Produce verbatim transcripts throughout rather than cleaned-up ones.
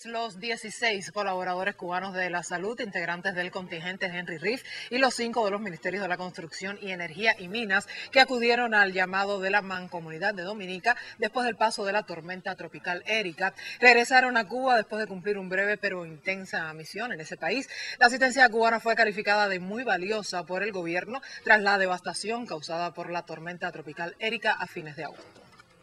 Los dieciséis colaboradores cubanos de la salud, integrantes del contingente Henry Reef y los cinco de los ministerios de la Construcción y Energía y Minas que acudieron al llamado de la Mancomunidad de Dominica después del paso de la tormenta tropical Erika, regresaron a Cuba después de cumplir un breve pero intensa misión en ese país. La asistencia cubana fue calificada de muy valiosa por el gobierno tras la devastación causada por la tormenta tropical Erika a fines de agosto.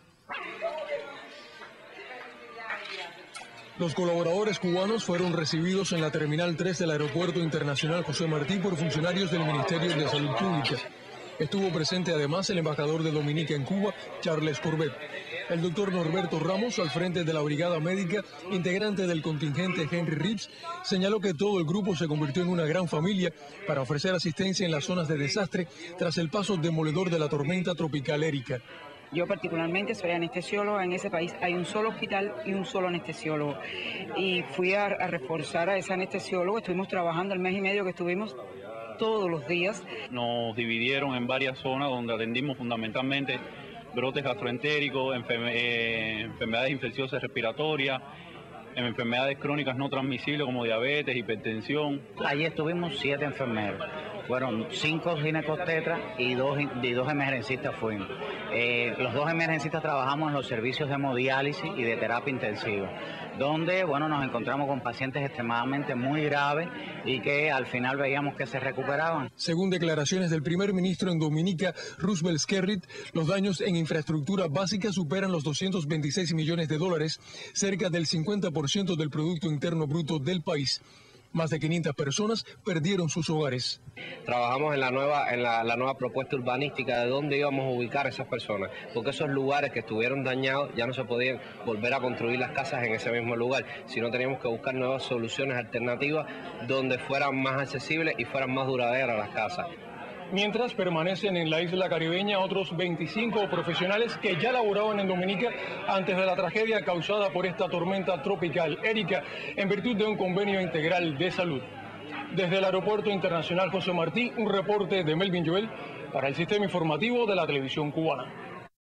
Los colaboradores cubanos fueron recibidos en la Terminal tres del Aeropuerto Internacional José Martí por funcionarios del Ministerio de Salud Pública. Estuvo presente además el embajador de Dominica en Cuba, Charles Corbett. El doctor Norberto Ramos, al frente de la Brigada Médica, integrante del contingente Henry Reeves, señaló que todo el grupo se convirtió en una gran familia para ofrecer asistencia en las zonas de desastre tras el paso demoledor de la tormenta tropical Erika. Yo particularmente soy anestesióloga, en ese país hay un solo hospital y un solo anestesiólogo. Y fui a, a reforzar a ese anestesiólogo, estuvimos trabajando el mes y medio que estuvimos todos los días. Nos dividieron en varias zonas donde atendimos fundamentalmente brotes gastroentéricos, enferme, eh, enfermedades infecciosas respiratorias, enfermedades crónicas no transmisibles como diabetes, hipertensión. Allí estuvimos siete enfermeros. Fueron cinco ginecobstetras y dos, y dos emergencistas fuimos. Eh, los dos emergencistas trabajamos en los servicios de hemodiálisis y de terapia intensiva, donde bueno, nos encontramos con pacientes extremadamente muy graves y que al final veíamos que se recuperaban. Según declaraciones del primer ministro en Dominica, Roosevelt Skerrit, los daños en infraestructura básica superan los doscientos veintiséis millones de dólares, cerca del cincuenta por ciento del Producto Interno Bruto del país. Más de quinientas personas perdieron sus hogares. Trabajamos en la nueva en la, la nueva propuesta urbanística de dónde íbamos a ubicar a esas personas, porque esos lugares que estuvieron dañados ya no se podían volver a construir las casas en ese mismo lugar, sino teníamos que buscar nuevas soluciones alternativas donde fueran más accesibles y fueran más duraderas las casas. Mientras permanecen en la isla caribeña otros veinticinco profesionales que ya laboraban en Dominica antes de la tragedia causada por esta tormenta tropical Erika, en virtud de un convenio integral de salud. Desde el Aeropuerto Internacional José Martí, un reporte de Melvin Joel para el Sistema Informativo de la Televisión Cubana.